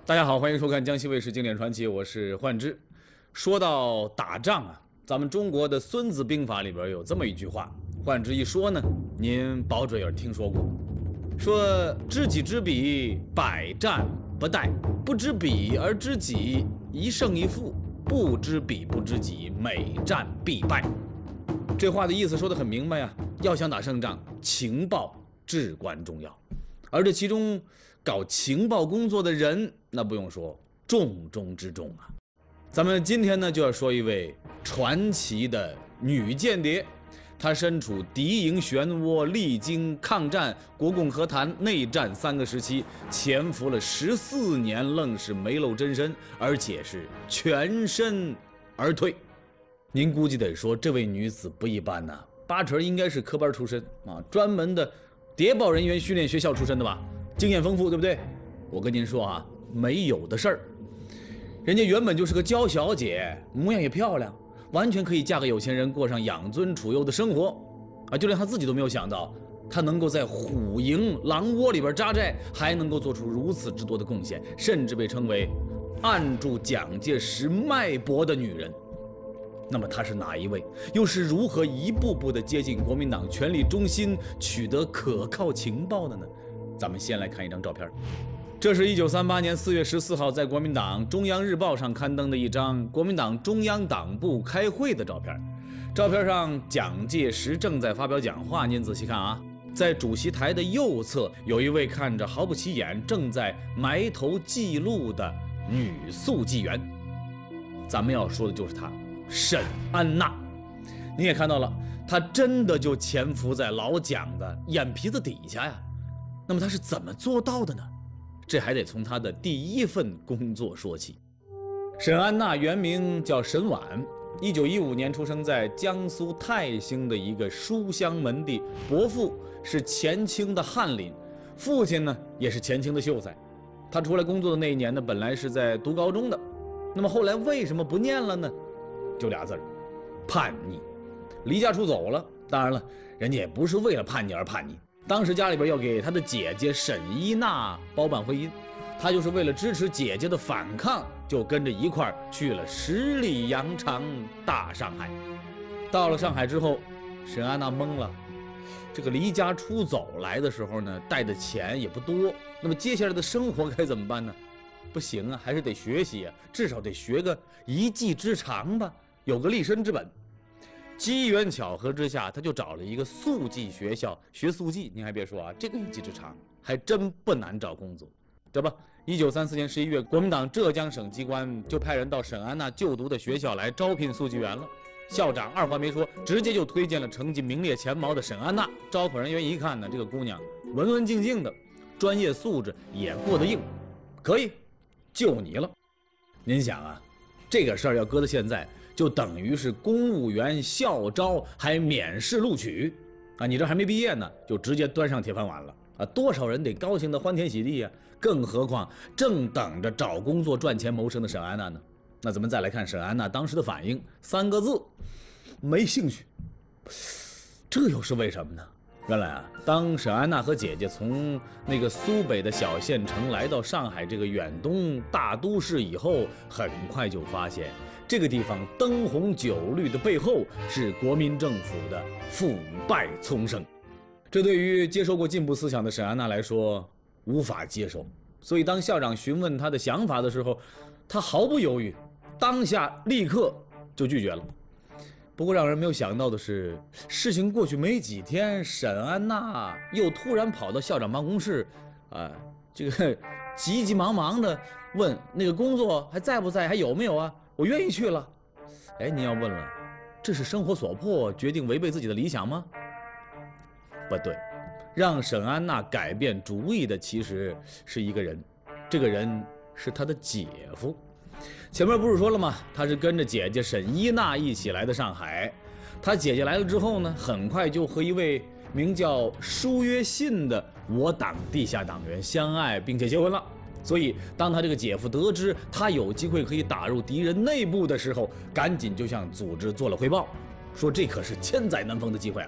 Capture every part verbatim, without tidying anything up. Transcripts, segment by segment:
大家好，欢迎收看江西卫视经典传奇，我是幻之。说到打仗啊，咱们中国的《孙子兵法》里边有这么一句话，幻之一说呢，您保准有听说过，说知己知彼，百战不殆；不知彼而知己，一胜一负；不知彼不知己，每战必败。这话的意思说得很明白呀，要想打胜仗，情报至关重要，而这其中搞情报工作的人，那不用说，重中之重啊。咱们今天呢就要说一位传奇的女间谍，她身处敌营漩涡，历经抗战、国共和谈、内战三个时期，潜伏了十四年，愣是没露真身，而且是全身而退。您估计得说，这位女子不一般呐、啊，八成应该是科班出身啊，专门的谍报人员训练学校出身的吧，经验丰富，对不对？我跟您说啊，没有的事儿。人家原本就是个娇小姐，模样也漂亮，完全可以嫁个有钱人，过上养尊处优的生活啊！就连她自己都没有想到，她能够在虎营狼窝里边扎寨，还能够做出如此之多的贡献，甚至被称为按住蒋介石脉搏的女人。那么她是哪一位？又是如何一步步地接近国民党权力中心，取得可靠情报的呢？咱们先来看一张照片，这是一九三八年四月十四号在国民党中央日报上刊登的一张国民党中央党部开会的照片。照片上蒋介石正在发表讲话，您仔细看啊，在主席台的右侧有一位看着毫不起眼，正在埋头记录的女速记员。咱们要说的就是她，沈安娜。你也看到了，她真的就潜伏在老蒋的眼皮子底下呀。那么她是怎么做到的呢？这还得从她的第一份工作说起。沈安娜原名叫沈婉，一九一五年出生在江苏泰兴的一个书香门第，伯父是前清的翰林，父亲呢也是前清的秀才。他出来工作的那一年呢，本来是在读高中的，那么后来为什么不念了呢？就俩字儿，叛逆，离家出走了。当然了，人家也不是为了叛逆而叛逆。当时家里边要给他的姐姐沈依娜包办婚姻，他就是为了支持姐姐的反抗，就跟着一块儿去了十里洋场大上海。到了上海之后，沈安娜懵了，这个离家出走来的时候呢，带的钱也不多，那么接下来的生活该怎么办呢？不行啊，还是得学习啊，至少得学个一技之长吧，有个立身之本。机缘巧合之下，他就找了一个速记学校学速记。您还别说啊，这个一技之长还真不难找工作，对吧？一九三四年十一月，国民党浙江省机关就派人到沈安娜就读的学校来招聘速记员了。校长二话没说，直接就推荐了成绩名列前茅的沈安娜。招考人员一看呢，这个姑娘文文静静的，专业素质也过得硬，可以，就你了。您想啊，这个事儿要搁到现在，就等于是公务员校招还免试录取啊！你这还没毕业呢，就直接端上铁饭碗了啊！多少人得高兴得欢天喜地呀！更何况正等着找工作赚钱谋生的沈安娜呢？那咱们再来看沈安娜当时的反应，三个字：没兴趣。这又是为什么呢？原来啊，当沈安娜和姐姐从那个苏北的小县城来到上海这个远东大都市以后，很快就发现这个地方灯红酒绿的背后是国民政府的腐败丛生。这对于接受过进步思想的沈安娜来说无法接受，所以当校长询问她的想法的时候，她毫不犹豫，当下立刻就拒绝了。不过让人没有想到的是，事情过去没几天，沈安娜又突然跑到校长办公室，啊、呃，这个急急忙忙的问那个工作还在不在，还有没有啊？我愿意去了。哎，您要问了，这是生活所迫，决定违背自己的理想吗？不对，让沈安娜改变主意的其实是一个人，这个人是她的姐夫。前面不是说了吗？他是跟着姐姐沈依娜一起来的上海。他姐姐来了之后呢，很快就和一位名叫舒约信的我党地下党员相爱，并且结婚了。所以当他这个姐夫得知他有机会可以打入敌人内部的时候，赶紧就向组织做了汇报，说这可是千载难逢的机会啊！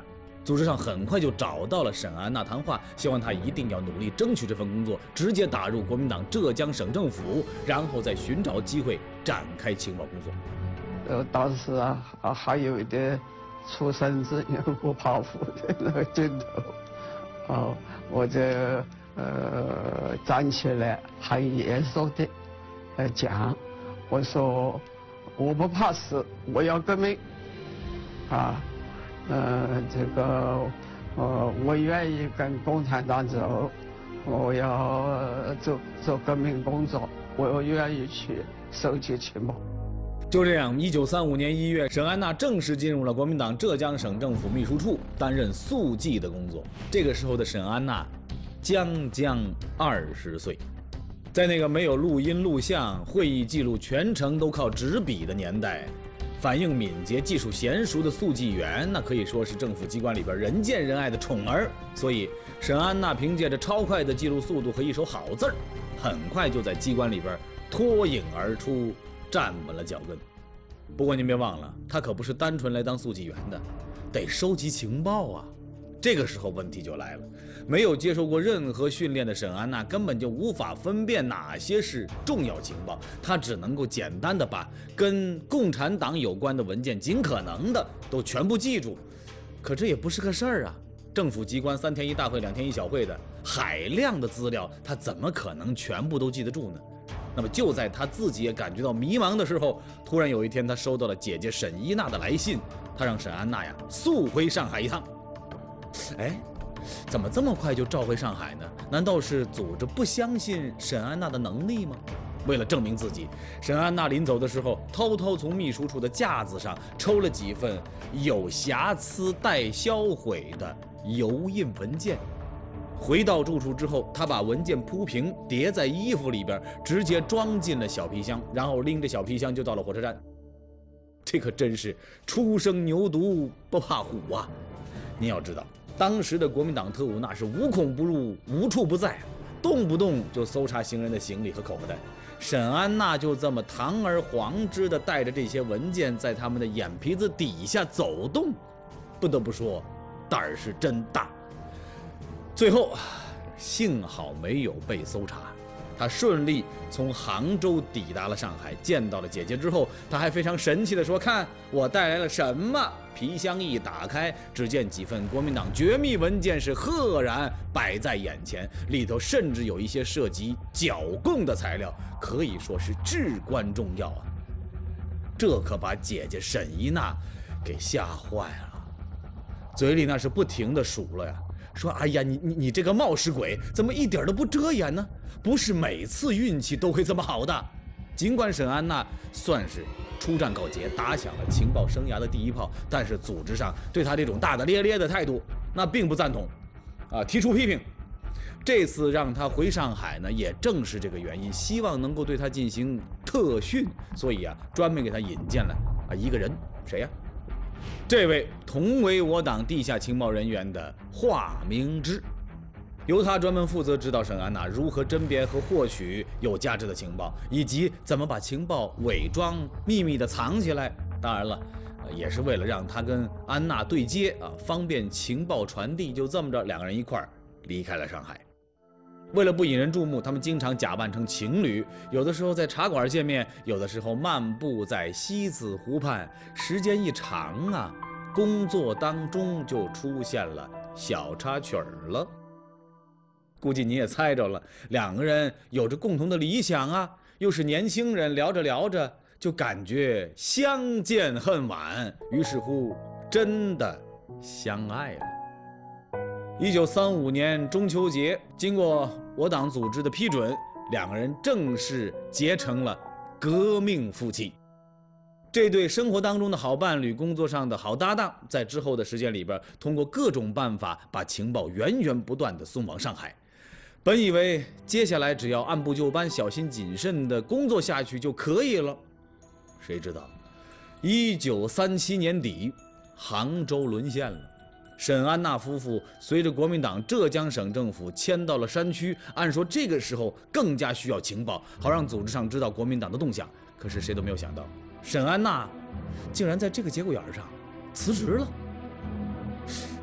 组织上很快就找到了沈安娜谈话，希望她一定要努力争取这份工作，直接打入国民党浙江省政府，然后再寻找机会展开情报工作。 呃，当时啊，啊还有一点出生之年不怕虎的那个劲头，哦，我就呃站起来，很严肃的呃讲，我说我不怕死，我要革命，啊。呃，这个，呃，我愿意跟共产党走，我要做做革命工作，我愿意去收集情报。 就这样，一九三五年一月，沈安娜正式进入了国民党浙江省政府秘书处，担任速记的工作。这个时候的沈安娜，将将二十岁，在那个没有录音录像、会议记录全程都靠纸笔的年代。反应敏捷、技术娴熟的速记员，那可以说是政府机关里边人见人爱的宠儿。所以，沈安娜凭借着超快的记录速度和一手好字儿，很快就在机关里边脱颖而出，站稳了脚跟。不过您别忘了，她可不是单纯来当速记员的，得收集情报啊。这个时候问题就来了，没有接受过任何训练的沈安娜根本就无法分辨哪些是重要情报，她只能够简单的把跟共产党有关的文件尽可能的都全部记住。可这也不是个事儿啊，政府机关三天一大会两天一小会的，海量的资料，她怎么可能全部都记得住呢？那么就在她自己也感觉到迷茫的时候，突然有一天她收到了姐姐沈一娜的来信，她让沈安娜呀速回上海一趟。哎，怎么这么快就召回上海呢？难道是组织不相信沈安娜的能力吗？为了证明自己，沈安娜临走的时候，偷偷从秘书处的架子上抽了几份有瑕疵待销毁的油印文件。回到住处之后，她把文件铺平，叠在衣服里边，直接装进了小皮箱，然后拎着小皮箱就到了火车站。这可真是初生牛犊不怕虎啊！您要知道，当时的国民党特务那是无孔不入、无处不在，动不动就搜查行人的行李和口袋。沈安娜就这么堂而皇之地带着这些文件在他们的眼皮子底下走动，不得不说，胆儿是真大。最后，幸好没有被搜查。他顺利从杭州抵达了上海，见到了姐姐之后，他还非常神气地说：“看我带来了什么！”皮箱一打开，只见几份国民党绝密文件是赫然摆在眼前，里头甚至有一些涉及剿共的材料，可以说是至关重要啊！这可把姐姐沈一娜给吓坏了，嘴里那是不停地数了呀。说：“哎呀，你你你这个冒失鬼，怎么一点都不遮掩呢？不是每次运气都会这么好的。”尽管沈安娜算是出战告捷，打响了情报生涯的第一炮，但是组织上对她这种大大咧咧的态度，那并不赞同，啊，提出批评。这次让她回上海呢，也正是这个原因，希望能够对她进行特训，所以啊，专门给她引荐了啊一个人，谁呀？这位同为我党地下情报人员的华明之，由他专门负责指导沈安娜如何甄别和获取有价值的情报，以及怎么把情报伪装、秘密地藏起来。当然了，也是为了让他跟安娜对接啊，方便情报传递。就这么着，两个人一块儿离开了上海。为了不引人注目，他们经常假扮成情侣，有的时候在茶馆见面，有的时候漫步在西子湖畔。时间一长啊，工作当中就出现了小插曲儿了。估计你也猜着了，两个人有着共同的理想啊，又是年轻人，聊着聊着就感觉相见恨晚，于是乎真的相爱了。一九三五年中秋节，经过我党组织的批准，两个人正式结成了革命夫妻。这对生活当中的好伴侣，工作上的好搭档，在之后的时间里边，通过各种办法把情报源源不断地送往上海。本以为接下来只要按部就班、小心谨慎地工作下去就可以了，谁知道一九三七年底，杭州沦陷了。沈安娜夫妇随着国民党浙江省政府迁到了山区，按说这个时候更加需要情报，好让组织上知道国民党的动向。可是谁都没有想到，沈安娜竟然在这个节骨眼上辞职了。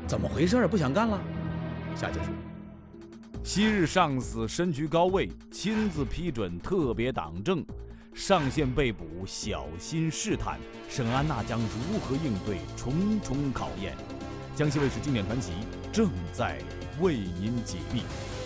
怎么回事？不想干了？下节说。昔日上司身居高位，亲自批准特别党政，上线被捕，小心试探，沈安娜将如何应对重重考验？江西卫视经典传奇正在为您解密。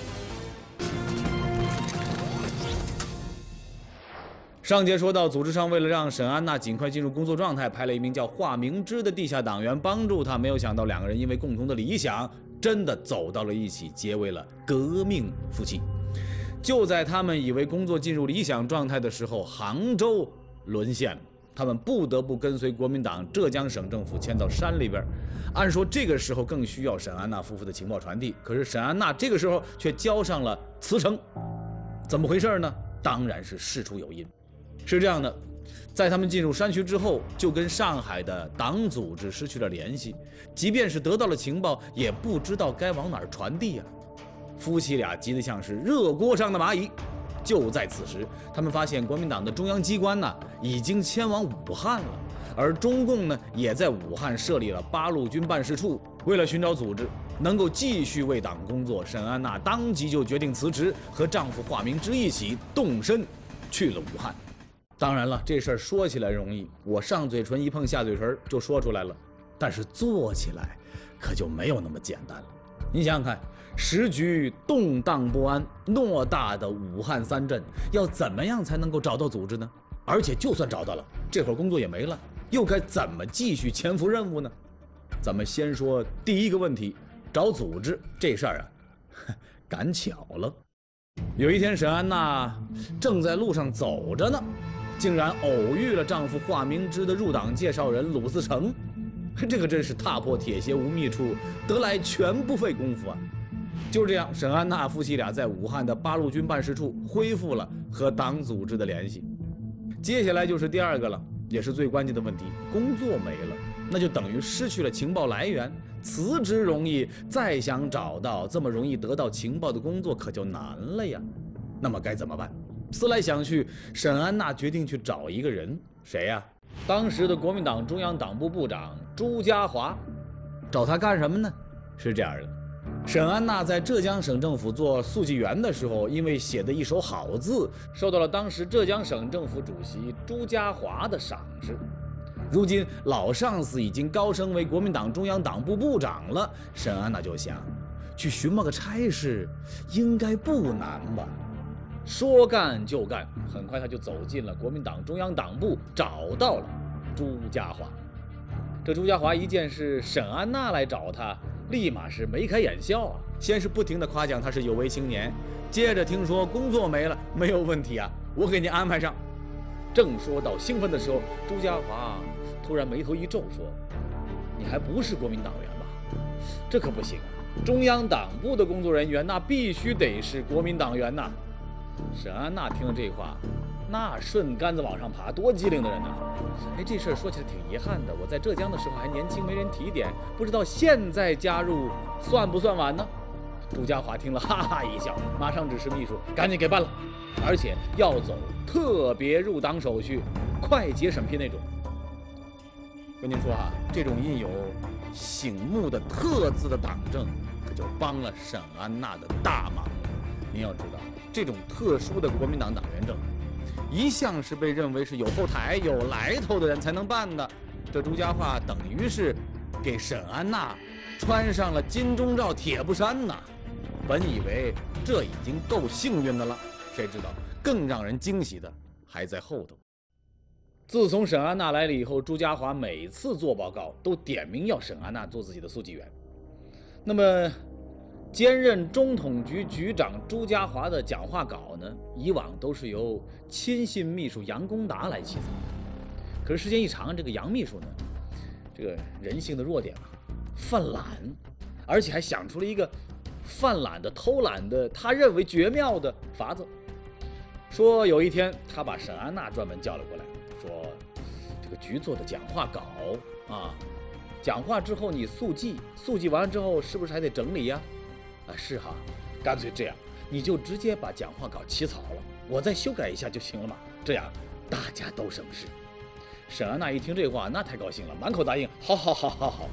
上节说到，组织上为了让沈安娜尽快进入工作状态，派了一名叫华明之的地下党员帮助她。没有想到，两个人因为共同的理想，真的走到了一起，结为了革命夫妻。就在他们以为工作进入理想状态的时候，杭州沦陷了，他们不得不跟随国民党浙江省政府迁到山里边。按说这个时候更需要沈安娜夫妇的情报传递，可是沈安娜这个时候却交上了辞呈，怎么回事呢？当然是事出有因。是这样的，在他们进入山区之后，就跟上海的党组织失去了联系，即便是得到了情报，也不知道该往哪儿传递啊。夫妻俩急得像是热锅上的蚂蚁。就在此时，他们发现国民党的中央机关呢已经迁往武汉了，而中共呢也在武汉设立了八路军办事处。为了寻找组织能够继续为党工作，沈安娜当即就决定辞职，和丈夫华明之一起动身去了武汉。当然了，这事儿说起来容易，我上嘴唇一碰下嘴唇就说出来了，但是做起来可就没有那么简单了。你想想看，时局动荡不安，偌大的武汉三镇，要怎么样才能够找到组织呢？而且就算找到了，这会儿工作也没了，又该怎么继续潜伏任务呢？咱们先说第一个问题，找组织这事儿啊，赶巧了。有一天，沈安娜正在路上走着呢，竟然偶遇了丈夫华明之的入党介绍人鲁思成。这个真是踏破铁鞋无觅处，得来全不费工夫啊！就这样，沈安娜夫妻俩在武汉的八路军办事处恢复了和党组织的联系。接下来就是第二个了，也是最关键的问题，工作没了，那就等于失去了情报来源。辞职容易，再想找到这么容易得到情报的工作可就难了呀。那么该怎么办？思来想去，沈安娜决定去找一个人，谁呀？当时的国民党中央党部部长朱家骅。找他干什么呢？是这样的，沈安娜在浙江省政府做速记员的时候，因为写的一手好字，受到了当时浙江省政府主席朱家骅的赏识。如今老上司已经高升为国民党中央党部部长了，沈安娜就想，去寻摸个差事，应该不难吧？说干就干，很快他就走进了国民党中央党部，找到了朱家骅。这朱家骅一见是沈安娜来找他，立马是眉开眼笑啊！先是不停地夸奖他是有为青年，接着听说工作没了，没有问题啊，我给你安排上。正说到兴奋的时候，朱家骅突然眉头一皱，说：“你还不是国民党员吧？这可不行啊！中央党部的工作人员那必须得是国民党员呐！”沈安娜听了这话，那顺杆子往上爬，多机灵的人呐！哎，这事儿说起来挺遗憾的，我在浙江的时候还年轻，没人提点，不知道现在加入算不算晚呢？朱家骅听了哈哈一笑，马上指示秘书赶紧给办了，而且要走特别入党手续，快捷审批那种。跟您说哈、啊，这种印有醒目的特字的党政，可就帮了沈安娜的大忙了。您要知道，这种特殊的国民党党员证，一向是被认为是有后台、有来头的人才能办的。这朱家骅等于是给沈安娜穿上了金钟罩铁布衫呐。本以为这已经够幸运的了，谁知道更让人惊喜的还在后头。自从沈安娜来了以后，朱家骅每次做报告都点名要沈安娜做自己的速记员。那么兼任中统局局长朱家骅的讲话稿呢，以往都是由亲信秘书杨公达来起草的。可是时间一长，这个杨秘书呢，这个人性的弱点啊，犯懒，而且还想出了一个犯懒的、偷懒的，他认为绝妙的法子。说有一天，他把沈安娜专门叫了过来，说这个局做的讲话稿啊，讲话之后你速记，速记完了之后是不是还得整理呀？啊，是哈，干脆这样，你就直接把讲话稿起草了，我再修改一下就行了嘛，这样大家都省事。沈安娜一听这话，那太高兴了，满口答应，好好好好好。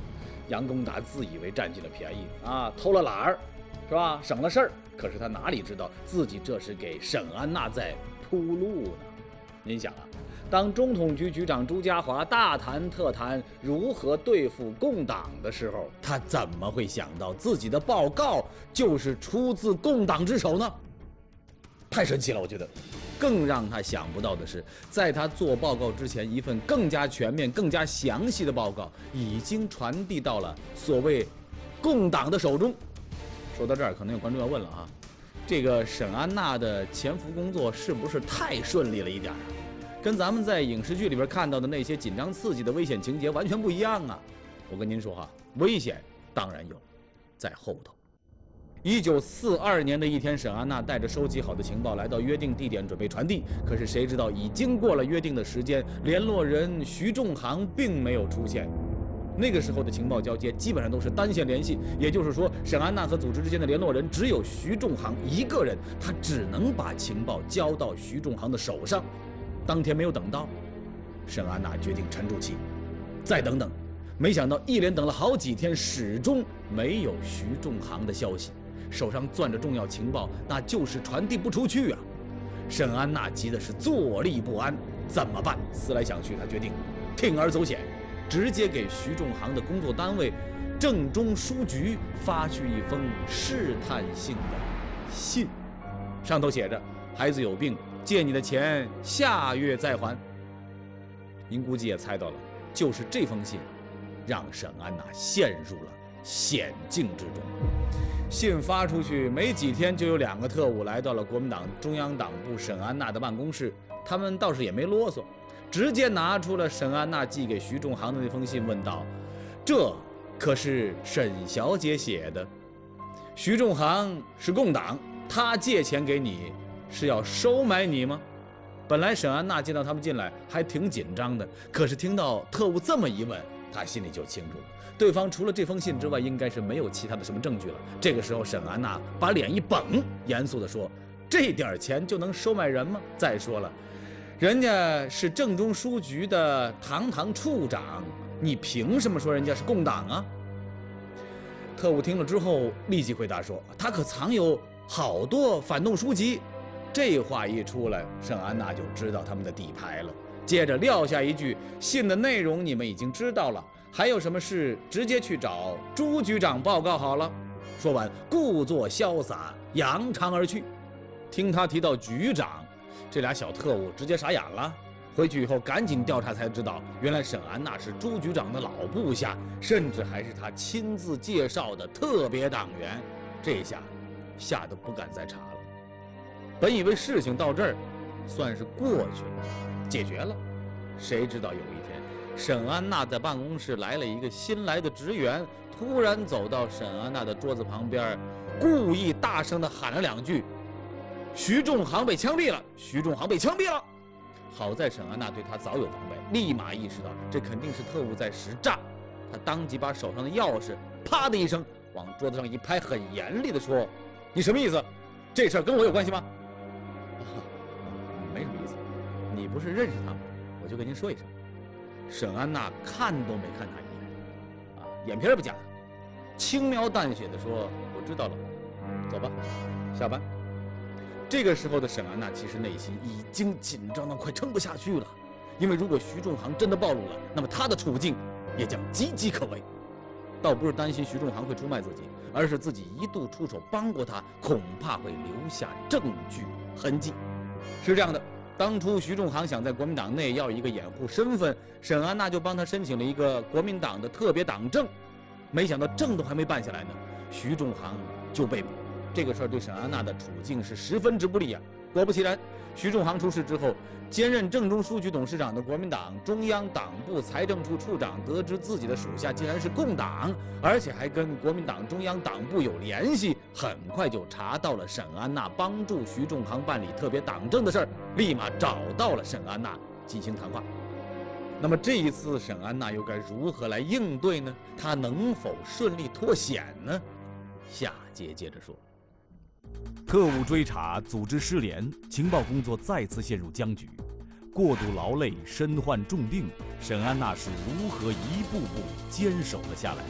杨公达自以为占尽了便宜啊，偷了懒儿，是吧？省了事儿。可是他哪里知道自己这是给沈安娜在铺路呢？您想啊，当中统局局长朱家骅大谈特谈如何对付共党的时候，他怎么会想到自己的报告就是出自共党之手呢？太神奇了，我觉得。更让他想不到的是，在他做报告之前，一份更加全面、更加详细的报告已经传递到了所谓共党的手中。说到这儿，可能有观众要问了啊，这个沈安娜的潜伏工作是不是太顺利了一点啊？跟咱们在影视剧里边看到的那些紧张刺激的危险情节完全不一样啊！我跟您说哈，危险当然有，在后头。一九四二年的一天，沈安娜带着收集好的情报来到约定地点准备传递，可是谁知道已经过了约定的时间，联络人徐仲航并没有出现。那个时候的情报交接基本上都是单线联系，也就是说，沈安娜和组织之间的联络人只有徐仲航一个人，他只能把情报交到徐仲航的手上。当天没有等到，沈安娜决定沉住气，再等等。没想到一连等了好几天，始终没有徐仲航的消息。手上攥着重要情报，那就是传递不出去啊！沈安娜急的是坐立不安，怎么办？思来想去，她决定铤而走险，直接给徐仲航的工作单位正中书局发去一封试探性的信，上头写着：“孩子有病，借你的钱下月再还。”您估计也猜到了，就是这封信，让沈安娜陷入了险境之中。信发出去没几天，就有两个特务来到了国民党中央党部沈安娜的办公室。他们倒是也没啰嗦，直接拿出了沈安娜寄给徐仲航的那封信，问道：“这可是沈小姐写的？徐仲航是共党，他借钱给你是要收买你吗？”本来沈安娜见到他们进来还挺紧张的，可是听到特务这么一问，她心里就清楚了。对方除了这封信之外，应该是没有其他的什么证据了。这个时候，沈安娜把脸一绷，严肃地说：“这点钱就能收买人吗？再说了，人家是正中书局的堂堂处长，你凭什么说人家是共党啊？”特务听了之后，立即回答说：“他可藏有好多反动书籍。”这话一出来，沈安娜就知道他们的底牌了。接着撂下一句：“信的内容你们已经知道了。还有什么事，直接去找朱局长报告好了。”说完，故作潇洒，扬长而去。听他提到局长，这俩小特务直接傻眼了。回去以后赶紧调查，才知道原来沈安娜是朱局长的老部下，甚至还是他亲自介绍的特别党员。这下吓得不敢再查了。本以为事情到这儿算是过去了，解决了，谁知道有一天，沈安娜在办公室来了一个新来的职员，突然走到沈安娜的桌子旁边，故意大声地喊了两句：“徐仲航被枪毙了！徐仲航被枪毙了！”好在沈安娜对他早有防备，立马意识到这肯定是特务在使诈，他当即把手上的钥匙啪的一声往桌子上一拍，很严厉地说：“你什么意思？这事儿跟我有关系吗？”“啊，没什么意思，你不是认识他吗？我就跟您说一声。”沈安娜看都没看他一眼，啊，眼皮儿不眨，轻描淡写地说：“我知道了，走吧，下班。”这个时候的沈安娜其实内心已经紧张到快撑不下去了，因为如果徐仲航真的暴露了，那么他的处境也将岌岌可危。倒不是担心徐仲航会出卖自己，而是自己一度出手帮过他，恐怕会留下证据痕迹。是这样的，当初徐仲航想在国民党内要一个掩护身份，沈安娜就帮他申请了一个国民党的特别党证，没想到证都还没办下来呢，徐仲航就被捕。这个事儿对沈安娜的处境是十分之不利啊！果不其然，徐仲航出事之后，兼任正中书局董事长的国民党中央党部财政处处长得知自己的属下竟然是共党，而且还跟国民党中央党部有联系，很快就查到了沈安娜帮助徐仲航办理特别党证的事儿，立马找到了沈安娜进行谈话。那么这一次沈安娜又该如何来应对呢？她能否顺利脱险呢？下节接着说。 特务追查，组织失联，情报工作再次陷入僵局。过度劳累，身患重病，沈安娜是如何一步步坚守了下来？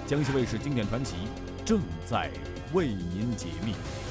江西卫视经典传奇正在为您解密。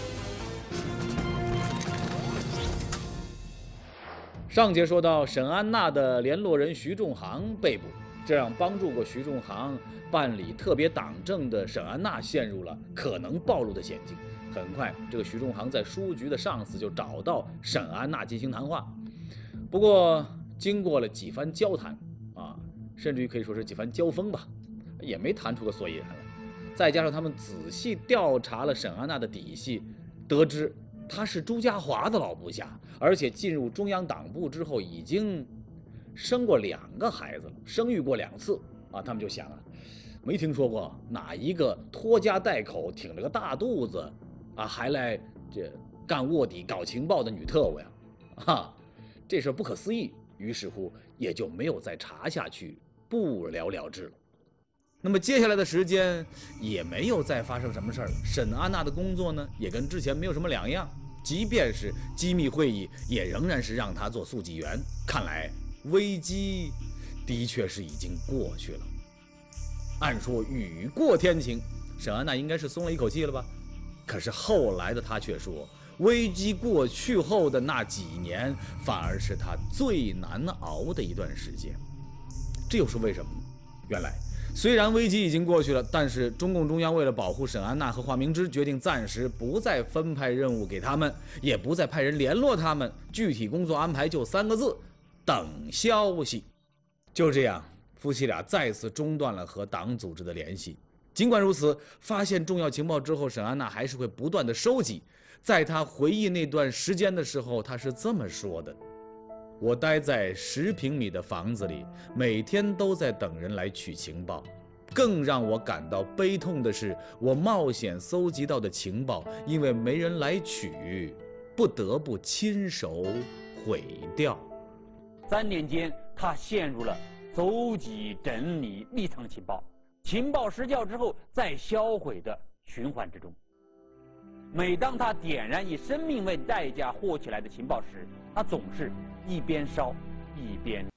上节说到，沈安娜的联络人徐仲航被捕，这让帮助过徐仲航办理特别党政的沈安娜陷入了可能暴露的险境。很快，这个徐仲航在书局的上司就找到沈安娜进行谈话。不过，经过了几番交谈啊，甚至于可以说是几番交锋吧，也没谈出个所以然来。再加上他们仔细调查了沈安娜的底细，得知她是朱家骅的老部下，而且进入中央党部之后已经生过两个孩子了，生育过两次啊。他们就想啊，没听说过哪一个拖家带口、挺着个大肚子啊，还来这干卧底、搞情报的女特务呀？啊，这事不可思议。于是乎，也就没有再查下去，不了了之了。那么接下来的时间也没有再发生什么事儿，沈安娜的工作呢，也跟之前没有什么两样。即便是机密会议，也仍然是让她做速记员。看来危机的确是已经过去了。按说雨过天晴，沈安娜应该是松了一口气了吧？可是后来的她却说，危机过去后的那几年，反而是她最难熬的一段时间。这又是为什么呢？原来，虽然危机已经过去了，但是中共中央为了保护沈安娜和华明之，决定暂时不再分派任务给他们，也不再派人联络他们。具体工作安排就三个字：等消息。就这样，夫妻俩再次中断了和党组织的联系。尽管如此，发现重要情报之后，沈安娜还是会不断的收集。在她回忆那段时间的时候，她是这么说的：我待在十平米的房子里，每天都在等人来取情报。更让我感到悲痛的是，我冒险搜集到的情报，因为没人来取，不得不亲手毁掉。 三年间，他陷入了搜集、整理、立藏情报，情报失效之后再销毁的循环之中。每当他点燃以生命为代价获取来的情报时，他总是一边烧一边。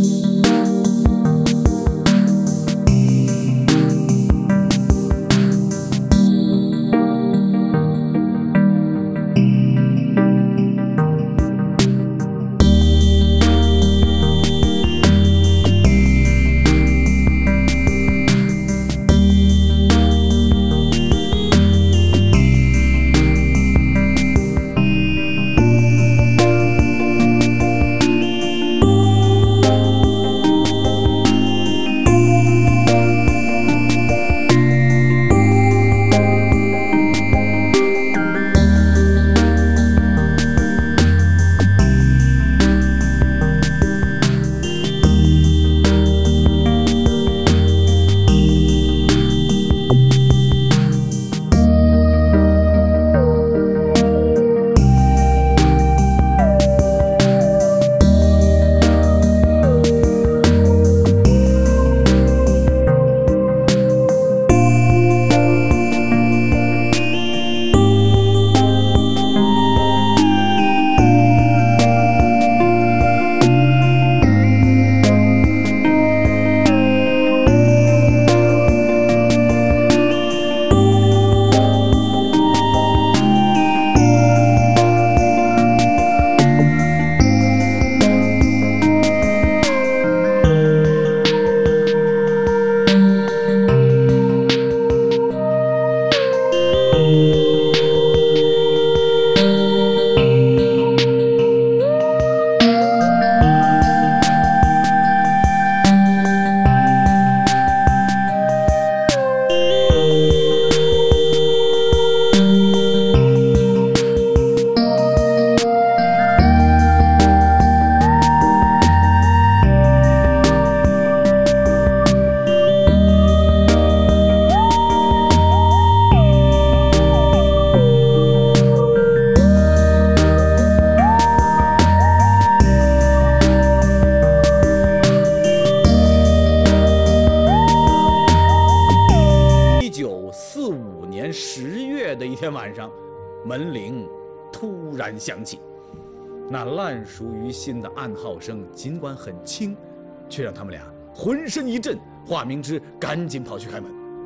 晚上，门铃突然响起，那烂熟于心的暗号声，尽管很轻，却让他们俩浑身一震。华明之赶紧跑去开门，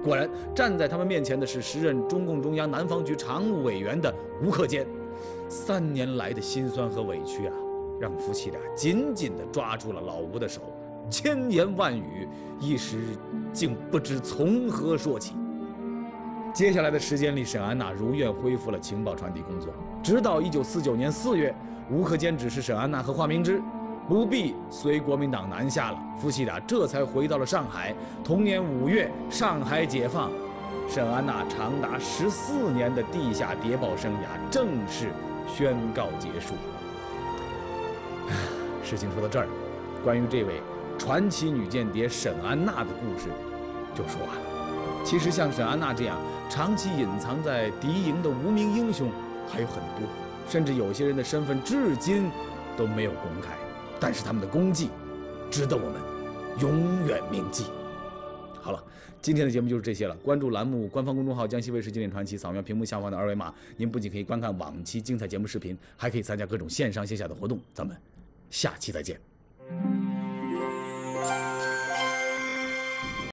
果然，站在他们面前的是时任中共中央南方局常务委员的吴克坚。三年来的辛酸和委屈啊，让夫妻俩紧紧地抓住了老吴的手，千言万语一时竟不知从何说起。接下来的时间里，沈安娜如愿恢复了情报传递工作，直到一九四九年四月，吴克坚指示沈安娜和华明之不必随国民党南下了，夫妻俩这才回到了上海。同年五月，上海解放，沈安娜长达十四年的地下谍报生涯正式宣告结束。事情说到这儿，关于这位传奇女间谍沈安娜的故事就说完了。其实像沈安娜这样长期隐藏在敌营的无名英雄还有很多，甚至有些人的身份至今都没有公开，但是他们的功绩值得我们永远铭记。好了，今天的节目就是这些了。关注栏目官方公众号江西卫视经典传奇，扫描屏幕下方的二维码，您不仅可以观看往期精彩节目视频，还可以参加各种线上线下的活动。咱们下期再见。